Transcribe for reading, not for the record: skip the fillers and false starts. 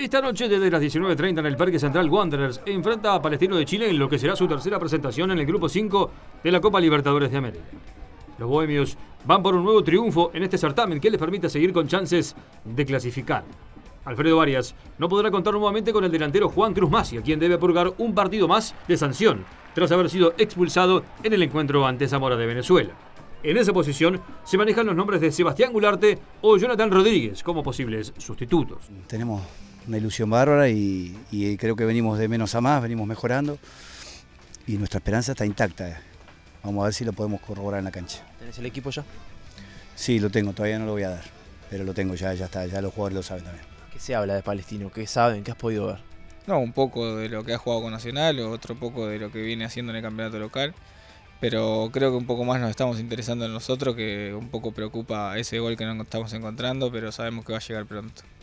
Esta noche desde las 19:30 en el Parque Central, Wanderers enfrenta a Palestino de Chile en lo que será su tercera presentación en el Grupo 5 de la Copa Libertadores de América. Los bohemios van por un nuevo triunfo en este certamen que les permita seguir con chances de clasificar. Alfredo Arias no podrá contar nuevamente con el delantero Juan Cruz Macia, quien debe purgar un partido más de sanción tras haber sido expulsado en el encuentro ante Zamora de Venezuela. En esa posición se manejan los nombres de Sebastián Gularte o Jonathan Rodríguez como posibles sustitutos. Tenemos una ilusión bárbara y creo que venimos de menos a más, venimos mejorando y nuestra esperanza está intacta. Vamos a ver si lo podemos corroborar en la cancha. ¿Tenés el equipo ya? Sí, lo tengo, todavía no lo voy a dar, pero lo tengo ya está, ya los jugadores lo saben también. ¿Qué se habla de Palestino? ¿Qué saben? ¿Qué has podido ver? No, un poco de lo que ha jugado con Nacional, otro poco de lo que viene haciendo en el campeonato local, pero creo que un poco más nos estamos interesando en nosotros, que un poco preocupa ese gol que no estamos encontrando, pero sabemos que va a llegar pronto.